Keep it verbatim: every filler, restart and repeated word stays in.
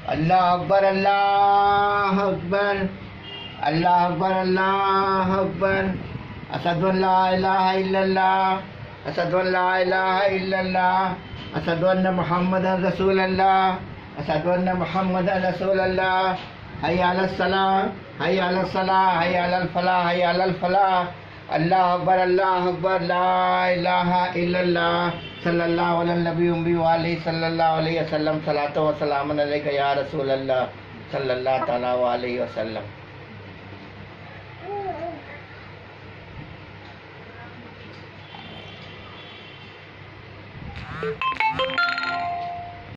अल्लाह अकबर अल्लाह अकबर अल्लाह अकबर अल्लाह अकबर। अशहदु अल्ला इलाहा इल्लल्लाह अशहदु अल्ला इलाहा इल्लल्लाह अशहदु अन्न मुहम्मदन रसूलुल्लाह अशहदु अन्न मुहम्मदन रसूलुल्लाह। हय्या अलस सलाह हय्या अलस सलाह हय्या अलल फलाह हय्या अलल फलाह। अल्लाह अकबर अल्लाह अकबर ला इलाहा इल्लल्लाह सल्लल्लाहु अलैहि नबी उम्मी व अलैहि सल्लल्लाहु अलैहि वसल्लम। सलातो व सलामुन अलैका या रसूल अल्लाह सल्लल्लाहु तआला अलैहि वसल्लम। Thank you.